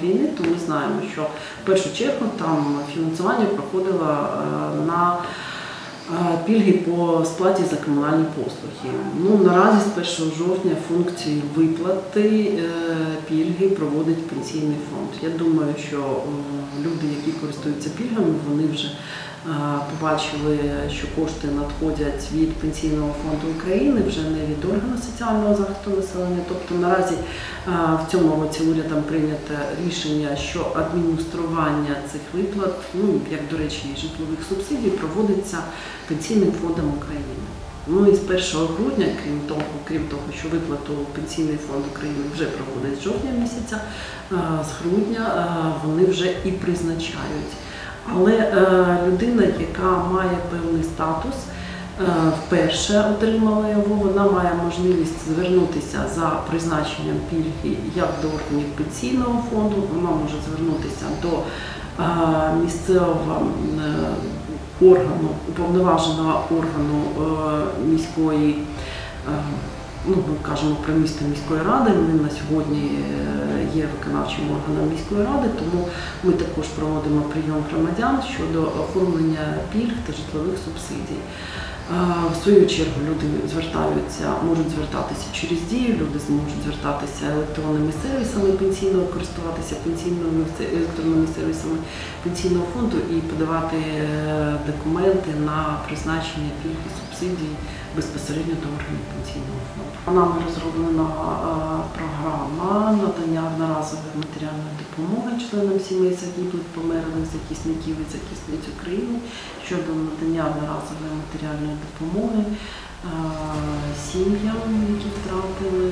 війни, то ми знаємо, що в першу чергу там фінансування проходило на пільги по сплаті за комунальні послуги. Наразі з 1 жовтня функції виплати пільги проводить Пенсійний фонд. Я думаю, що люди, які користуються пільгами, вони вже побачили, що кошти надходять від Пенсійного фонду України, вже не від органу соціального захисту населення. Тобто наразі в цьому році урядом прийнято рішення, що адміністрування цих виплат, як, до речі, і житлових субсидій, проводиться Пенсійним фондом України. І з 1 грудня, крім того, що виплату Пенсійний фонд України вже проводить з жовтня місяця, з грудня вони вже і призначають. Але людина, яка має певний статус, вперше отримала його, вона має можливість звернутися за призначенням пільги як до органів Пенсійного фонду, вона може звернутися до місцевого органу, уповноваженого органу міської, ми кажемо про місто міської ради, вони на сьогодні є виконавчим органом міської ради, тому ми також проводимо прийом громадян щодо оформлення пільг та житлових субсидій. В свою чергу люди можуть звертатися через Дію, люди зможуть звертатися електронними сервісами пенсійного, користуватися електронними сервісами Пенсійного фонду і подавати документи на призначення пільг і субсидій безпосередньо до органів Пенсійного фонду. Нами розроблена програма надання одноразової матеріальної допомоги членам сімей загиблих, померлих захисників і захисниць України щодо надання одноразової матеріальної допомоги сім'ям, які втратили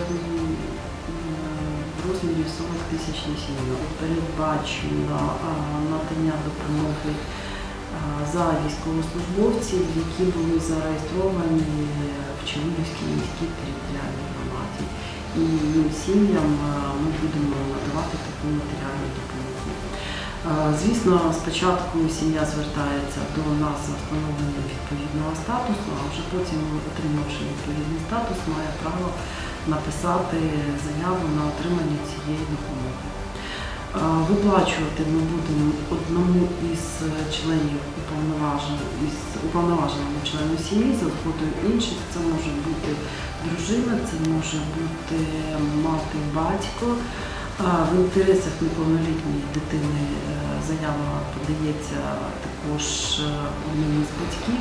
в розмірі 40 тисяч на сім'ю. Передбачено надання допомоги за військовослужбовців, які були зареєстровані в Чернігівській міській територіальній громаді. І їм сім'ям ми будемо надавати таку матеріальну допомогу. Звісно, спочатку сім'я звертається до нас за встановленням відповідного статусу, а вже потім, отримавши відповідний статус, має право написати заяву на отримання цієї допомоги. Виплачувати ми будемо одному із членів уповноваженому члену сім'ї за згодою інших. Це може бути дружина, це може бути мати, батько. В інтересах неповнолітньої дитини заява подається також одному з батьків.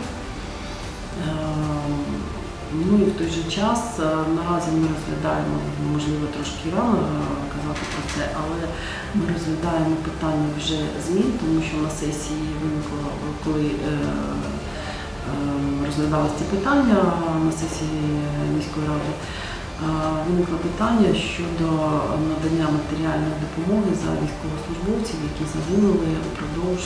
І в той же час наразі ми розглядаємо, можливо, трошки рано казати про це, але ми розглядаємо питання вже змін, тому що на сесії виникло, коли розглядалося це питання на сесії міської ради, виникло питання щодо надання матеріальної допомоги за військовослужбовців, які загинули упродовж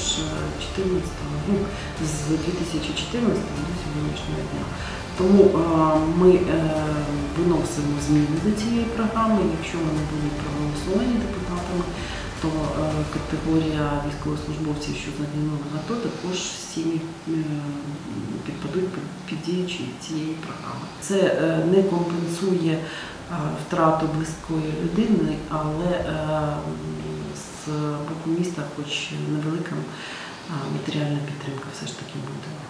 з 2014 до сьогоднішнього дня. Тому ми виносимо зміни до цієї програми. Якщо вони будуть проголосовані депутатами, то категорія військовослужбовців, що загинули в АТО, також всі підпадуть під дію цієї програми. Це не компенсує втрату близької людини, але з боку міста хоч невелика матеріальна підтримка все ж таки буде.